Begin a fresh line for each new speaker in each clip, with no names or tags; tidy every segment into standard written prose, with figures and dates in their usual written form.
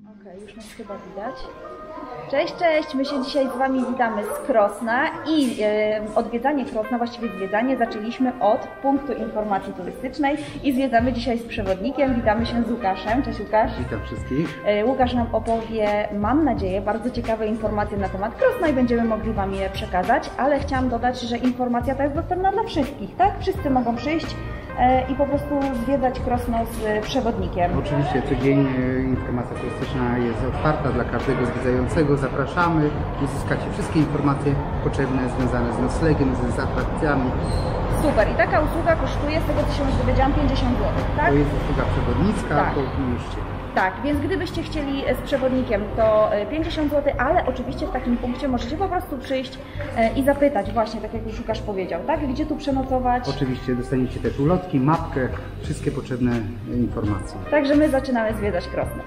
Okej, już nas chyba widać. Cześć, cześć! My się dzisiaj z Wami witamy z Krosna i odwiedzanie Krosna, właściwie zwiedzanie, zaczęliśmy od punktu informacji turystycznej i zwiedzamy dzisiaj z przewodnikiem. Witamy się z Łukaszem. Cześć Łukasz.
Witam wszystkich.
Łukasz nam opowie, mam nadzieję, bardzo ciekawe informacje na temat Krosna i będziemy mogli Wam je przekazać, ale chciałam dodać, że informacja ta jest dostępna dla wszystkich, tak? Wszyscy mogą przyjść i po prostu zwiedzać Krosno z przewodnikiem.
Oczywiście codziennie informacja turystyczna jest otwarta dla każdego zwiedzającego. Zapraszamy, uzyskacie wszystkie informacje potrzebne związane z noclegiem, z atrakcjami.
Super. I taka usługa kosztuje, z tego co się już dowiedziałam, 50 zł, tak?
To jest usługa przewodnicka
Tak.
po mieście.
Tak, więc gdybyście chcieli z przewodnikiem, to 50 zł, ale oczywiście w takim punkcie możecie po prostu przyjść i zapytać właśnie, tak jak już Łukasz powiedział, tak? Gdzie tu przenocować?
Oczywiście dostaniecie też ulotki, mapkę, wszystkie potrzebne informacje.
Także my zaczynamy zwiedzać Krosno.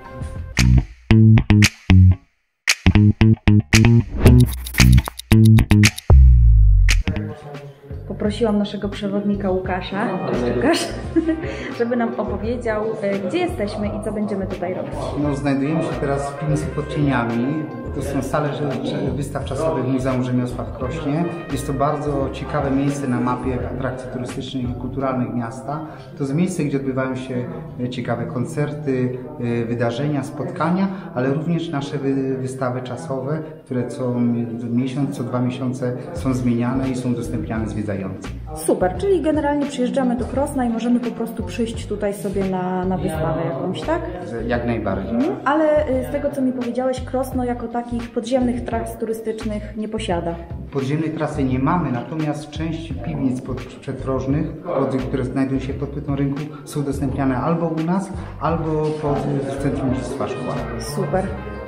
Poprosiłam naszego przewodnika Łukasza, Łukasz, żeby nam opowiedział, gdzie jesteśmy i co będziemy tutaj robić.
No, znajdujemy się teraz w piwnicy pod cieniami. To są sale wystaw czasowych Muzeum Rzemiosła w Krośnie. Jest to bardzo ciekawe miejsce na mapie atrakcji turystycznych i kulturalnych miasta. To jest miejsce, gdzie odbywają się ciekawe koncerty, wydarzenia, spotkania, ale również nasze wystawy czasowe, które co miesiąc, co 2 miesiące są zmieniane i są udostępniane zwiedzającym.
Super, czyli generalnie przyjeżdżamy do Krosna i możemy po prostu przyjść tutaj sobie na wystawę jakąś, tak?
Jak najbardziej.
Ale z tego, co mi powiedziałeś, Krosno jako takich podziemnych tras turystycznych nie posiada.
Podziemnej trasy nie mamy, natomiast część piwnic przedrożnych, które znajdują się pod płytą rynku, są udostępniane albo u nas, albo w Centrum Dziedzictwa Szkoła.
Super.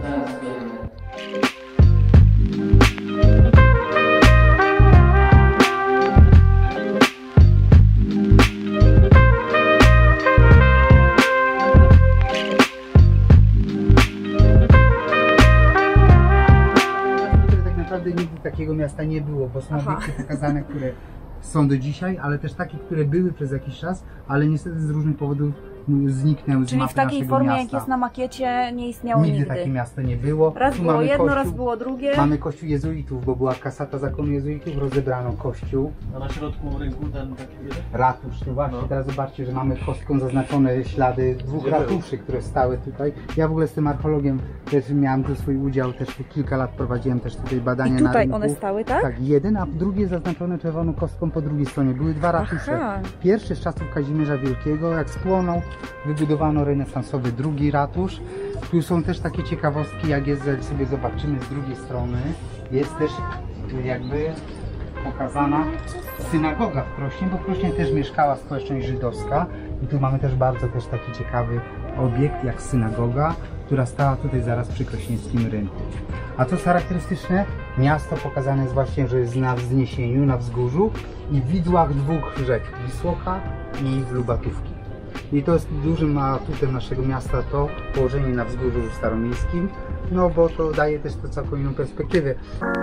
Nigdy takiego miasta nie było, bo są obiekty pokazane, które są do dzisiaj, ale też takie, które były przez jakiś czas, ale niestety z różnych powodów zniknęły z
Czyli
mapy
w takiej formie,
miasta.
jak jest na makiecie, nie istniało nigdy.
Nigdy takie miasto nie było.
Raz
Tu
było
mamy
jedno,
kościół,
raz było drugie.
Mamy kościół jezuitów, bo była kasata zakonu jezuitów, rozebrano kościół.
A na środku rynku ten taki
Ratusz, tu właśnie, teraz zobaczcie, że mamy kostką zaznaczone ślady 2 ratuszy, które stały tutaj. Ja w ogóle jestem archeologiem, też miałem tu swój udział, też kilka lat prowadziłem też tutaj badania na rynku.
I tutaj one stały, tak?
Tak, jeden, a drugie zaznaczone czerwoną kostką po drugiej stronie. Były 2 ratusze.
Aha.
Pierwszy z czasów Kazimierza Wielkiego, jak spłonął, wybudowano renesansowy drugi ratusz. Tu są też takie ciekawostki, jak jest, jak sobie zobaczymy z drugiej strony, jest też jakby pokazana synagoga w Krośnie, bo w Krośnie też mieszkała społeczność żydowska i tu mamy też bardzo taki ciekawy obiekt jak synagoga, która stała tutaj zaraz przy krośnieńskim rynku. A co jest charakterystyczne, miasto pokazane jest właśnie, że jest na wzniesieniu, na wzgórzu i w widłach 2 rzek, Wisłoka i Lubatówki. I to jest dużym atutem naszego miasta, to położenie na wzgórzu staromiejskim, no bo to daje też to całkiem inną perspektywę.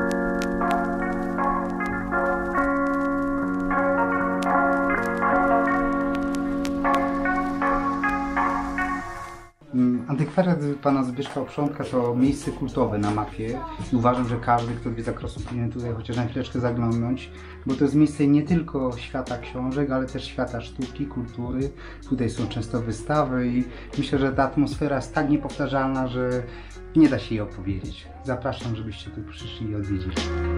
Antykwariat pana Zbyszka Oprzątka to miejsce kultowe na mapie i uważam, że każdy, kto odwiedza Krosno, powinien tutaj chociaż na chwileczkę zaglądnąć, bo to jest miejsce nie tylko świata książek, ale też świata sztuki, kultury. Tutaj są często wystawy i myślę, że ta atmosfera jest tak niepowtarzalna, że nie da się jej opowiedzieć. Zapraszam, żebyście tu przyszli i odwiedzili.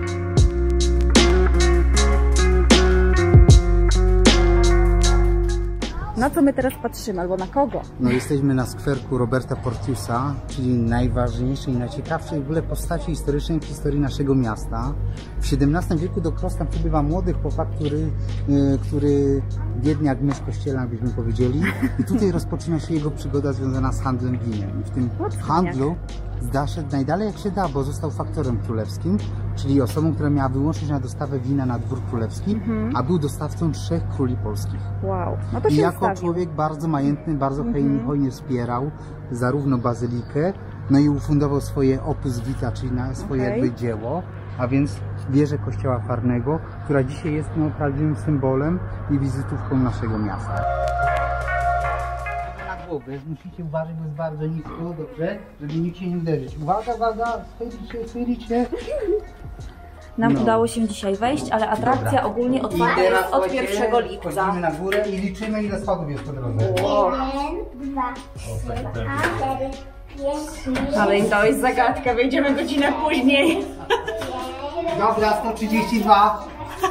Na co my teraz patrzymy, albo na kogo?
No, jesteśmy na skwerku Roberta Portiusa, czyli najważniejszej i najciekawszej w ogóle postaci historycznej w historii naszego miasta. W XVII wieku do Krosna przybywa młody chłopak, który biedny jak mysz kościelna, byśmy powiedzieli. I tutaj rozpoczyna się jego przygoda związana z handlem winem. I w tym handlu zaszedł najdalej jak się da, bo został faktorem królewskim, czyli osobą, która miała wyłączyć na dostawę wina na dwór królewski, a był dostawcą 3 króli polskich.
Wow, no to się
I jako
wstawił.
człowiek bardzo majętny, bardzo hojnie wspierał zarówno bazylikę, no i ufundował swoje opus vita, czyli na swoje jakby dzieło, a więc wieżę kościoła farnego, która dzisiaj jest prawdziwym symbolem i wizytówką naszego miasta. wieżowy. Musicie uważać, bo jest bardzo nisko, dobrze? Żeby nikt się nie uderzyć. Uwaga, uwaga, schylicie.
Nam udało się dzisiaj wejść, ale atrakcja ogólnie otwarta jest od 1 lipca.
Wchodzimy na górę i liczymy, ile schodów jest po drodze.
1, 2, 3, 4, 5, 6,
Ale to jest zagadka, wejdziemy godzinę później.
Dobra, 132.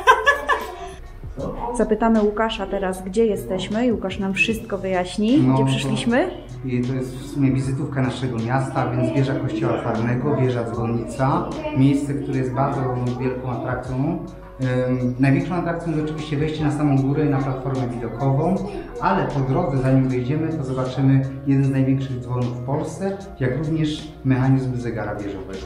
Zapytamy Łukasza teraz, gdzie jesteśmy i Łukasz nam wszystko wyjaśni, gdzie przyszliśmy.
I to jest w sumie wizytówka naszego miasta, więc wieża kościoła Czarnego, wieża dzwonnica, miejsce, które jest bardzo wielką atrakcją. Największą atrakcją jest oczywiście wejście na samą górę, na platformę widokową, ale po drodze, zanim wejdziemy, to zobaczymy jeden z największych dzwonów w Polsce, jak również mechanizm zegara wieżowego.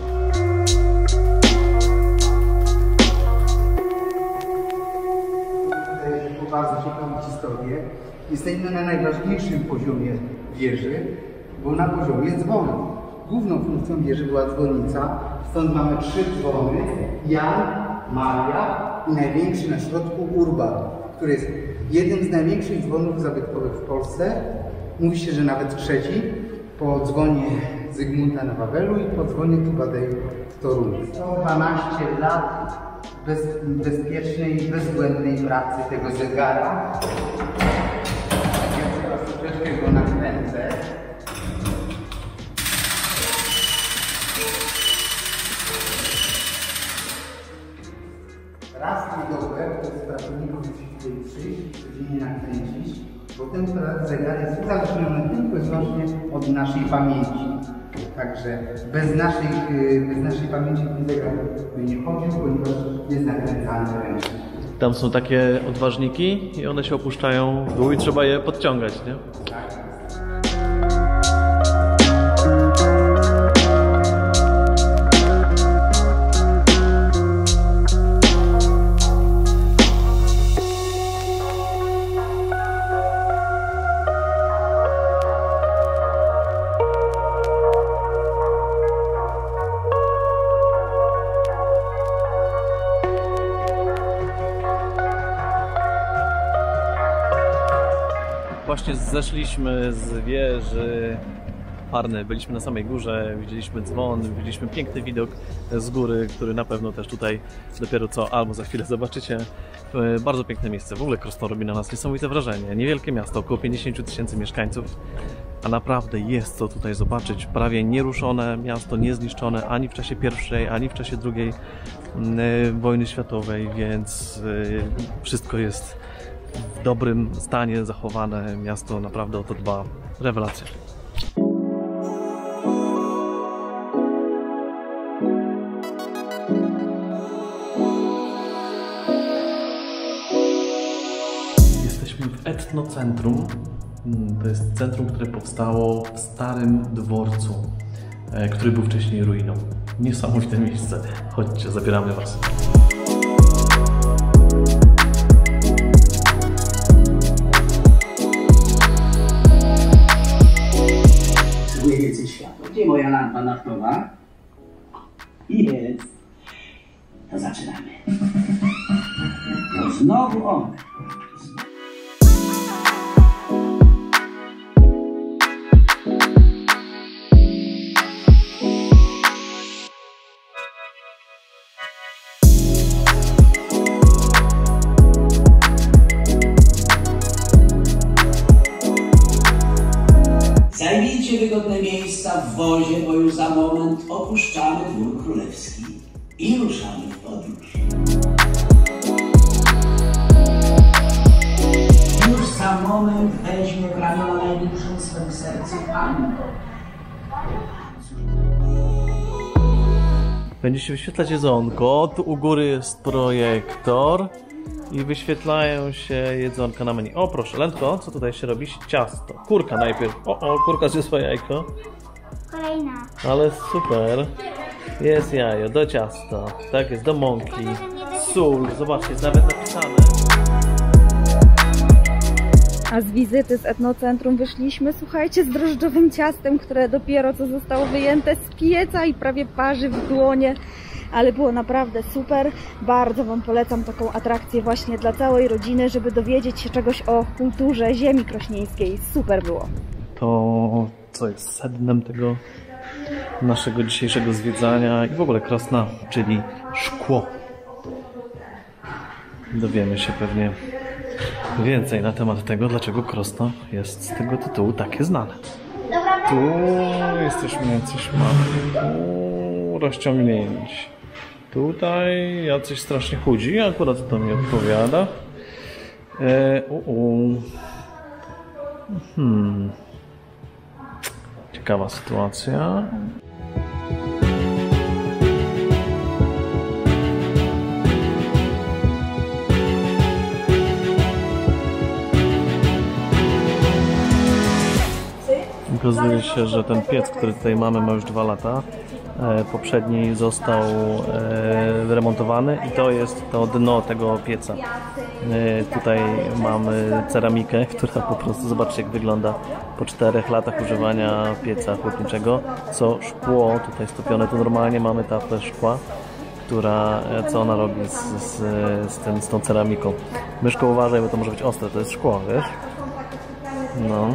Bardzo ciekawą historię. Jesteśmy na najważniejszym poziomie wieży, bo na poziomie dzwonu. Główną funkcją wieży była dzwonnica, stąd mamy 3 dzwony. Jan, Maria i największy na środku Urban, który jest jednym z największych dzwonów zabytkowych w Polsce. Mówi się, że nawet trzeci, po dzwonie Zygmunta na Wawelu i po dzwonie Tubadeju w Toruniu. 112 lat bezpiecznej, bezbłędnej pracy tego zegara. Ja teraz troszeczkę go nakręcę. Raz na dobę, to jest pracowników musi tutaj przyjść, codziennie nakręcić, bo ten zegar jest uzależniony tylko i wyłącznie od naszej pamięci. Także bez naszej pamięci ten zegar by nie chodził, ponieważ jest nakręcany ręcznie.
Tam są takie odważniki i one się opuszczają w dół i trzeba je podciągać, nie? Właśnie zeszliśmy z wieży Parny, byliśmy na samej górze, widzieliśmy dzwon, widzieliśmy piękny widok z góry, który na pewno też tutaj dopiero co, albo za chwilę zobaczycie. Bardzo piękne miejsce, w ogóle Krosno robi na nas niesamowite wrażenie. Niewielkie miasto, około 50 000 mieszkańców, a naprawdę jest co tutaj zobaczyć. Prawie nieruszone miasto, niezniszczone ani w czasie I, ani w czasie II wojny światowej, więc wszystko jest w dobrym stanie zachowane, miasto naprawdę o to dba. Rewelacja. Jesteśmy w etnocentrum. To jest centrum, które powstało w starym dworcu, który był wcześniej ruiną. Niesamowite miejsce. Chodźcie, zabieramy was.
Więcej światła. Gdzie moja lampa naftowa? Jest. To zaczynamy. To znowu on. Zajmijcie wygodne miejsca w wozie, bo już za moment opuszczamy Dwór Królewski i ruszamy w podróż. Już za moment weźmie w ramiona najbliższą swym sercu Panią.
Będzie się wyświetlać jedzonko, tu u góry jest projektor i wyświetlają się jedzonka na menu. O proszę, Lędko, co tutaj się robi? Ciasto. Kurka najpierw. O, kurka zjadła jajko.
Kolejna.
Ale super. Jest jajo, do ciasta. Tak jest, do mąki. Sól, zobaczcie, jest nawet napisane.
A z wizyty z etnocentrum wyszliśmy, słuchajcie, z drożdżowym ciastem, które dopiero co zostało wyjęte z pieca i prawie parzy w dłonie. Ale było naprawdę super. Bardzo Wam polecam taką atrakcję właśnie dla całej rodziny, żeby dowiedzieć się czegoś o kulturze ziemi krośnieńskiej. Super było.
to, co jest sednem tego naszego dzisiejszego zwiedzania i w ogóle Krosna, czyli szkło. Dowiemy się pewnie więcej na temat tego, dlaczego Krosno jest z tego tytułu takie znane. Tu jesteśmy, coś mamy, tu rozciągnięci. Tutaj jacyś strasznie chudzi, akurat to mi odpowiada. Ciekawa sytuacja. Okazuje się, że ten piec, który tutaj mamy, ma już 2 lata. Poprzedni został remontowany i to jest to dno tego pieca. Tutaj mamy ceramikę, która po prostu, zobaczcie jak wygląda po 4 latach używania pieca chłodniczego. Co szkło tutaj stopione, to normalnie mamy taflę szkła, która, co ona robi z tą ceramiką. Myszko, uważaj, bo to może być ostre, to jest szkło, wiesz? No.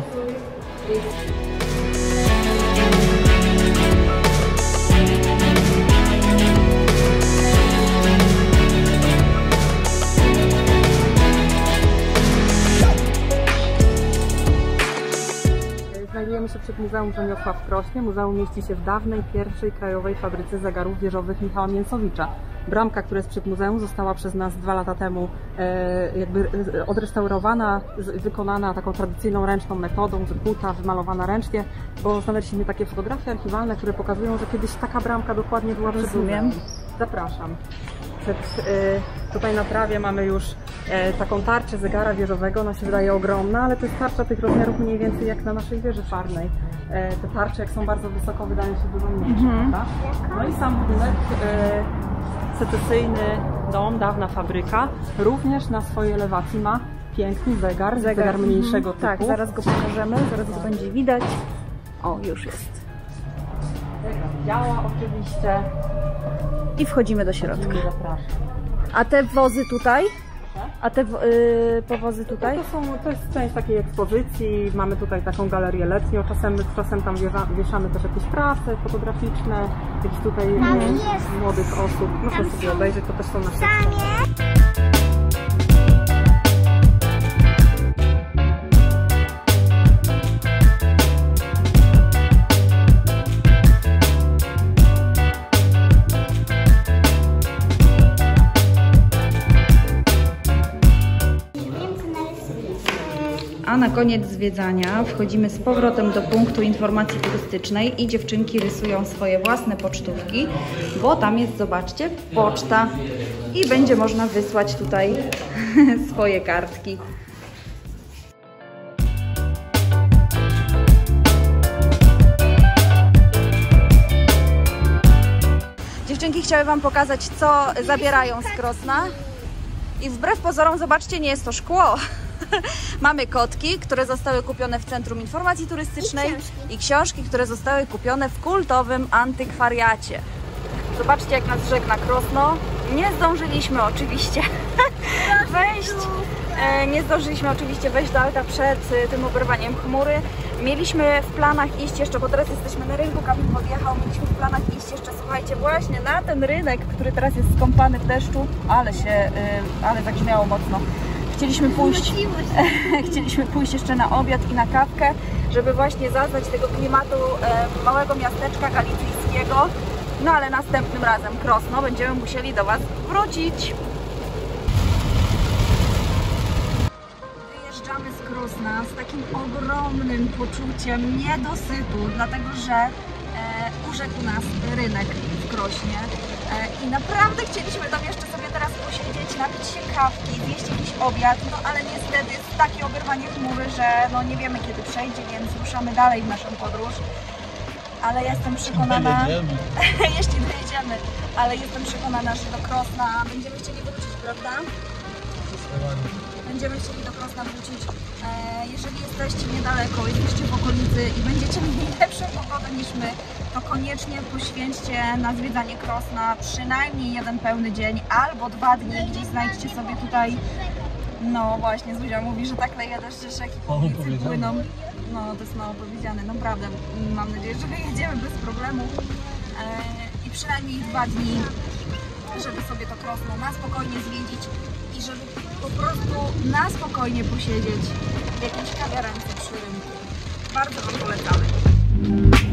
Znajdujemy się przed Muzeum Rzemiosła w Krośnie. Muzeum mieści się w dawnej, pierwszej krajowej fabryce zegarów wieżowych Michała Mięsowicza. Bramka, która jest przed muzeum, została przez nas 2 lata temu jakby odrestaurowana, wykonana taką tradycyjną ręczną metodą, wykuta, wymalowana ręcznie, bo znaleźliśmy takie fotografie archiwalne, które pokazują, że kiedyś taka bramka dokładnie była przed muzeum. Zapraszam. Tutaj na trawie mamy już taką tarczę zegara wieżowego, ona się wydaje ogromna, ale to jest tarcza tych rozmiarów mniej więcej jak na naszej wieży farnej. Te tarcze, jak są bardzo wysoko, wydają się dużo mniejsze, prawda? No i sam budynek, secesyjny dom, dawna fabryka, również na swojej elewacji ma piękny zegar mniejszego typu.
Tak, zaraz go pokażemy, zaraz go będzie widać. O, już jest.
Działa oczywiście.
I wchodzimy do środka.
Zapraszam.
A te wozy tutaj? A te powozy tutaj?
To jest część takiej ekspozycji. Mamy tutaj taką galerię letnią. Czasem tam wieszamy też jakieś prace fotograficzne, jakieś tutaj młodych osób. Można sobie obejrzeć, to też są nasze.
A na koniec zwiedzania wchodzimy z powrotem do punktu informacji turystycznej i dziewczynki rysują swoje własne pocztówki, bo tam jest, zobaczcie, poczta i będzie można wysłać tutaj swoje kartki. Dziewczynki chciały Wam pokazać, co zabierają z Krosna i wbrew pozorom, zobaczcie, nie jest to szkło. Mamy kotki, które zostały kupione w Centrum Informacji Turystycznej i książki, które zostały kupione w kultowym antykwariacie. Zobaczcie, jak nas żegna Krosno. Nie zdążyliśmy oczywiście wejść do auta przed tym oberwaniem chmury. Mieliśmy w planach iść jeszcze, bo teraz jesteśmy na rynku, Kamil podjechał, mieliśmy w planach iść jeszcze, słuchajcie, właśnie na ten rynek, który teraz jest skąpany w deszczu, ale zagrzmiało mocno. Chcieliśmy pójść jeszcze na obiad i na kawkę, żeby właśnie zaznać tego klimatu małego miasteczka galicyjskiego. No ale następnym razem Krosno będziemy musieli do Was wrócić. Wyjeżdżamy z Krosna z takim ogromnym poczuciem niedosytu, dlatego że urzekł nas rynek w Krośnie. I naprawdę chcieliśmy tam jeszcze sobie teraz posiedzieć, napić się kawki, zjeść jakiś obiad, no ale niestety jest takie oberwanie chmury, że no nie wiemy kiedy przejdzie, więc ruszamy dalej w naszą podróż. Ale jestem przekonana, jeśli dojedziemy, ale jestem przekonana, że do Krosna będziemy chcieli wrócić, prawda? Będziemy chcieli do Krosna wrócić. Jeżeli jesteście niedaleko, jesteście w okolicy i będziecie mieli lepszą pogodę niż my, to koniecznie poświęćcie na zwiedzanie Krosna przynajmniej 1 pełny dzień albo 2 dni, gdzieś znajdźcie sobie tutaj. No właśnie, Zuzia mówi, że tak leje deszcz, że rzeki po ulicy płyną. No, to jest mało powiedziane, naprawdę. Mam nadzieję, że wyjedziemy bez problemu i przynajmniej 2 dni, żeby sobie to Krosno na spokojnie zwiedzić i żeby po prostu na spokojnie posiedzieć w jakiejś kawiarence przy rynku. Bardzo Wam polecamy.